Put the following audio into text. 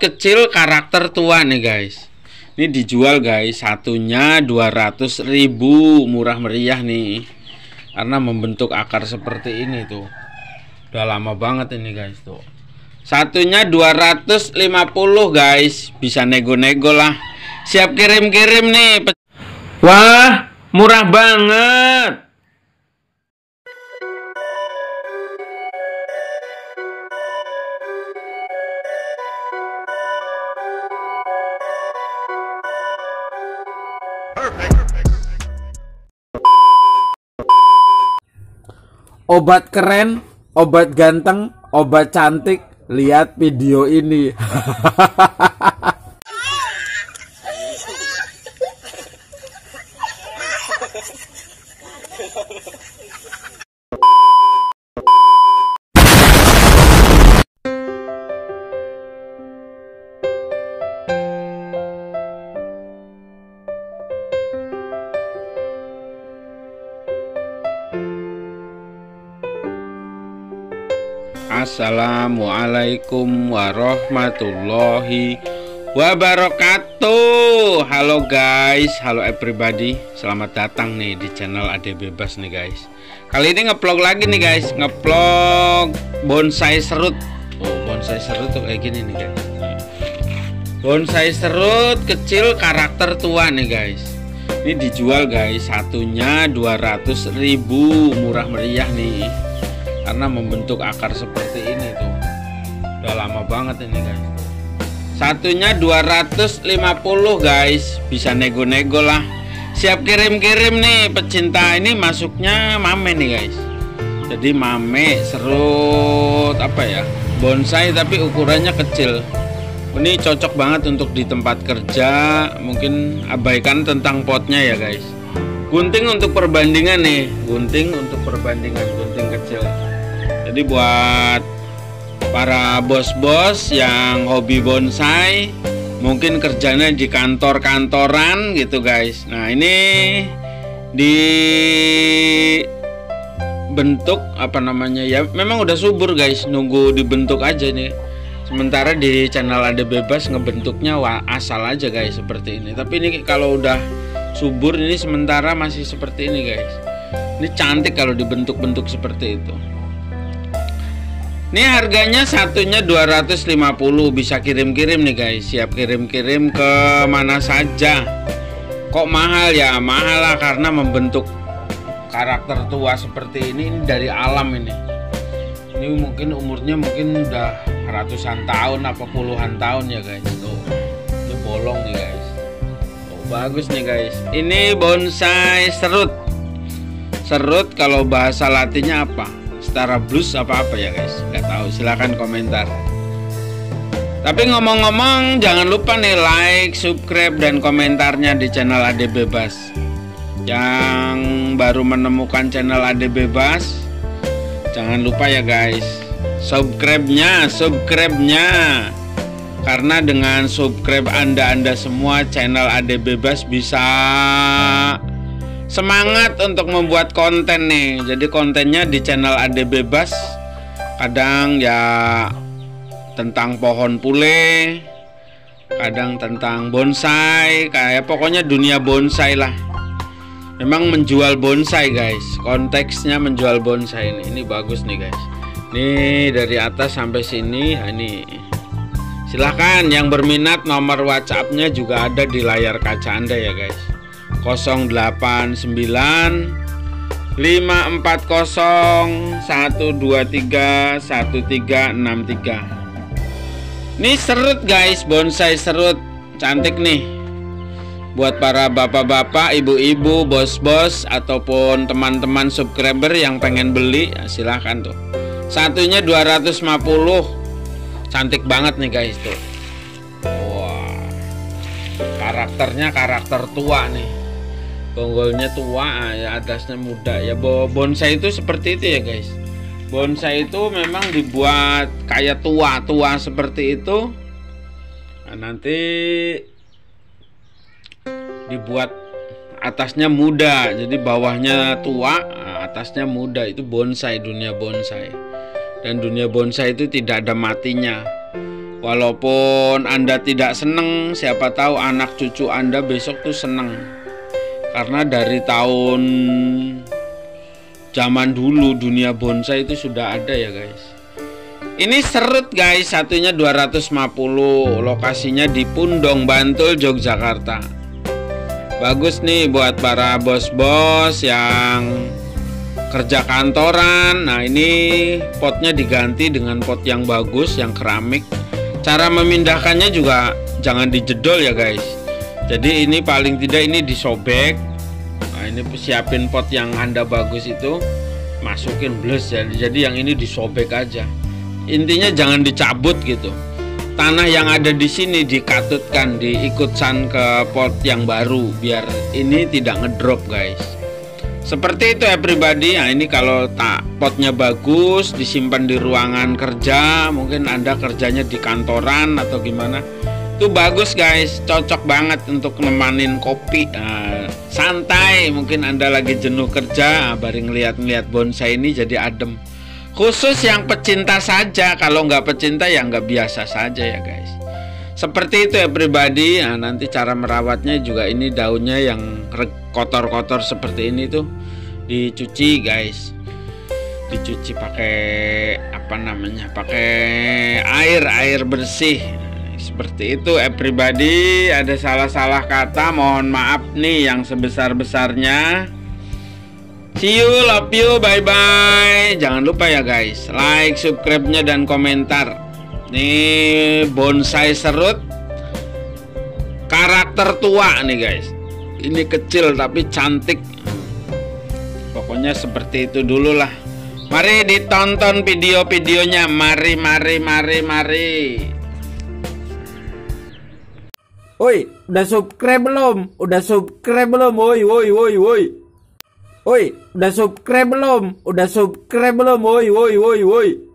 kecil karakter tua nih guys. Ini dijual guys, satunya 200.000, murah meriah nih. Karena membentuk akar seperti ini tuh. Udah lama banget ini guys tuh. Satunya 250 guys, bisa nego-nego lah. Siap kirim-kirim nih. Wah, murah banget. Obat keren, obat ganteng, obat cantik. Lihat video ini. Assalamualaikum warahmatullahi wabarakatuh. Halo guys, halo everybody. Selamat datang nih di channel Ade Bebas nih guys. Kali ini ngevlog lagi nih guys, ngevlog bonsai serut. Oh, bonsai serut tuh kayak gini nih guys. Bonsai serut kecil karakter tua nih guys. Ini dijual guys, satunya 200.000, murah meriah nih. Karena membentuk akar seperti ini tuh. Udah lama banget ini guys. Satunya 250 guys, bisa nego-nego lah. Siap kirim-kirim nih pecinta. Ini masuknya mame nih guys. Jadi mame serut apa ya, bonsai tapi ukurannya kecil. Ini cocok banget untuk di tempat kerja. Mungkin abaikan tentang potnya ya guys. Gunting untuk perbandingan nih, gunting untuk perbandingan, gunting kecil. Jadi buat para bos-bos yang hobi bonsai, mungkin kerjanya di kantor-kantoran gitu guys. Nah ini dibentuk apa namanya ya, memang udah subur guys, nunggu dibentuk aja nih. Sementara di channel Ade Bebas ngebentuknya asal aja guys seperti ini. Tapi ini kalau udah subur, ini sementara masih seperti ini guys. Ini cantik kalau dibentuk-bentuk seperti itu. Ini harganya satunya 250, bisa kirim-kirim nih guys. Siap kirim-kirim ke mana saja. Kok mahal ya? Mahal lah karena membentuk karakter tua seperti ini dari alam ini. Ini mungkin umurnya mungkin udah ratusan tahun apa puluhan tahun ya guys. Tuh. Ini bolong nih guys. Oh, bagus nih guys. Ini bonsai serut. Serut kalau bahasa Latinnya apa? Starablus apa ya guys, nggak tahu, silahkan komentar. Tapi ngomong-ngomong, jangan lupa nih like, subscribe, dan komentarnya di channel Ade Bebas. Yang baru menemukan channel Ade Bebas, jangan lupa ya guys, subscribe-nya. Karena dengan subscribe anda semua, channel Ade Bebas bisa semangat untuk membuat konten nih. Jadi kontennya di channel Ade Bebas kadang ya tentang pohon pule, kadang tentang bonsai, kayak pokoknya dunia bonsai lah. Memang menjual bonsai guys, konteksnya menjual bonsai ini. Ini bagus nih guys. Nih dari atas sampai sini. Nah, ini silahkan yang berminat, nomor WhatsApp-nya juga ada di layar kaca Anda ya guys. 089 540 123 1363. Ini serut guys, bonsai serut cantik nih. Buat para bapak-bapak, ibu-ibu, bos-bos ataupun teman-teman subscriber yang pengen beli, silahkan tuh. Satunya 250. Cantik banget nih guys tuh. Wah. Karakternya karakter tua nih. Bonggolnya tua, ya atasnya muda. Ya bonsai itu seperti itu ya guys. Bonsai itu memang dibuat kayak tua-tua seperti itu. Nah, nanti dibuat atasnya muda. Jadi bawahnya tua, atasnya muda. Itu bonsai, dunia bonsai. Dan dunia bonsai itu tidak ada matinya. Walaupun Anda tidak seneng, siapa tahu anak cucu Anda besok tuh seneng. Karena dari tahun zaman dulu dunia bonsai itu sudah ada ya guys. Ini serut guys, satunya 250, lokasinya di Pundong, Bantul, Yogyakarta. Bagus nih buat para bos-bos yang kerja kantoran. Nah, ini potnya diganti dengan pot yang bagus, yang keramik. Cara memindahkannya juga jangan dijedol ya guys. Jadi ini paling tidak ini disobek. Nah, ini siapin pot yang Anda bagus itu, masukin bles ya. Jadi yang ini disobek aja. Intinya jangan dicabut gitu. Tanah yang ada di sini dikatutkan, diikutkan ke pot yang baru biar ini tidak ngedrop guys. Seperti itu ya pribadi. Nah, ini kalau potnya bagus, disimpan di ruangan kerja, mungkin Anda kerjanya di kantoran atau gimana, itu bagus guys, cocok banget untuk nemanin kopi. Santai, mungkin Anda lagi jenuh kerja, baru ngeliat-ngeliat bonsai ini jadi adem. Khusus yang pecinta saja, kalau nggak pecinta ya nggak biasa saja ya guys. Seperti itu ya pribadi. Nah, nanti cara merawatnya juga ini daunnya yang kotor-kotor seperti ini tuh dicuci guys. Dicuci pakai apa namanya? Pakai air bersih. Seperti itu ya pribadi. Ada salah-salah kata, mohon maaf nih yang sebesar-besarnya. See you, love you, bye-bye. Jangan lupa ya guys, like, subscribe-nya dan komentar. Nih bonsai serut karakter tua nih guys. Ini kecil tapi cantik. Pokoknya seperti itu dulu lah. Mari ditonton video-videonya. Mari. Woi, udah subscribe belum? Udah subscribe belum? Woi. Woi, udah subscribe belum? Udah subscribe belum? Woi.